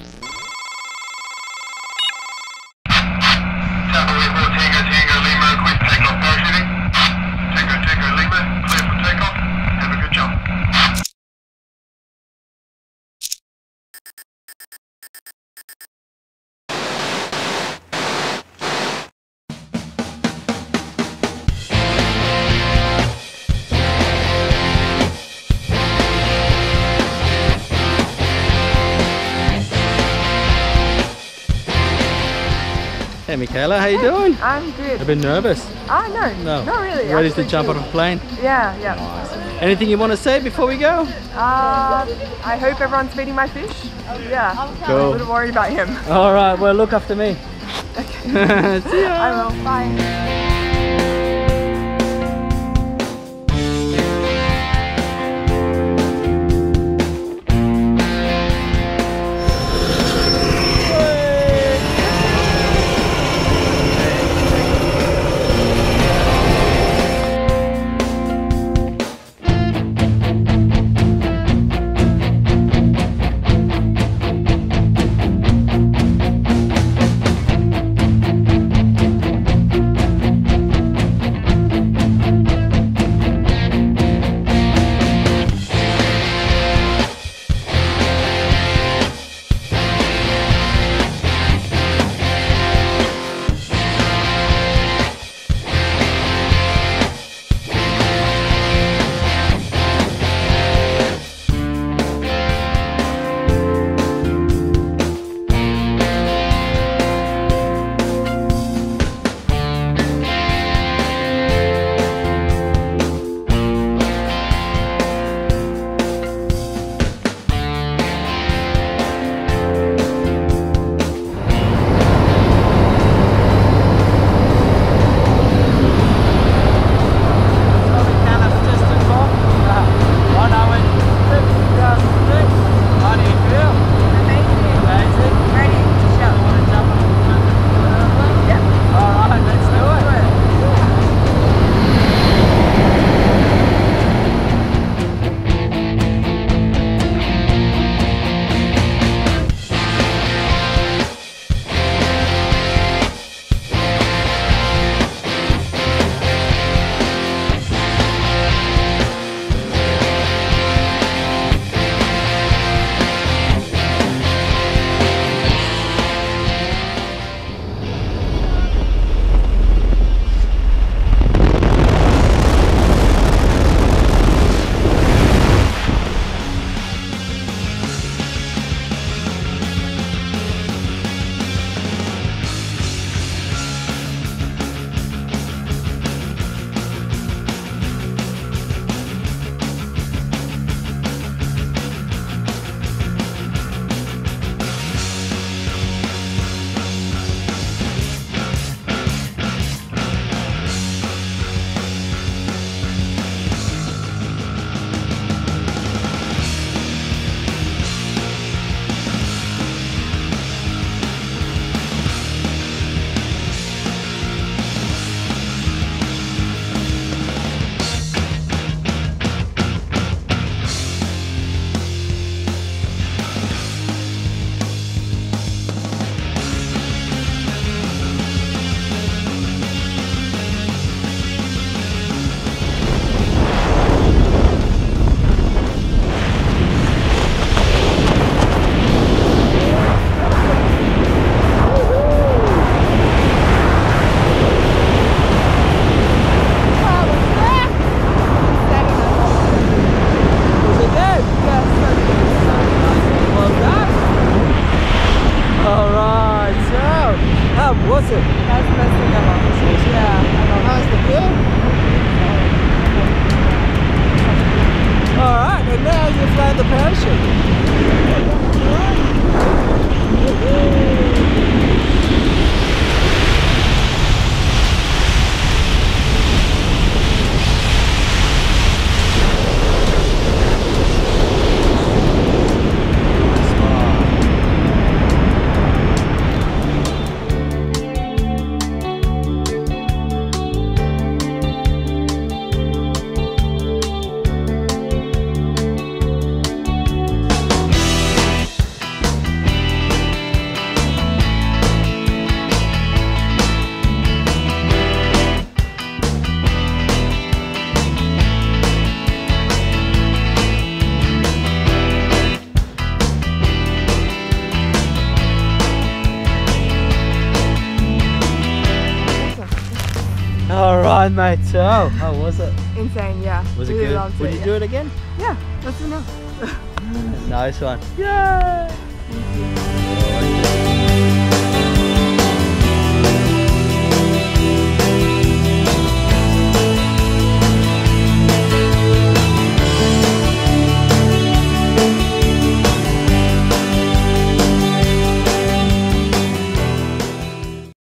Hey Michaela, how you doing? I'm good. A bit nervous? Ah, no, not really. Ready to jump out of a plane? Yeah. Nice. Anything you want to say before we go? I hope everyone's feeding my fish. Yeah. Cool. I'm a little worried about him. All right, well look after me. Okay. See ya. I will. Bye. Was it? That's the best thing ever. Yeah. How's the feel? Alright, and now you fly the parachute. fun, mate. Oh, how was it? Insane, yeah. Was it Really good? loved Would it, you yeah. do it again? Yeah, let's do it now. Nice one. Yay!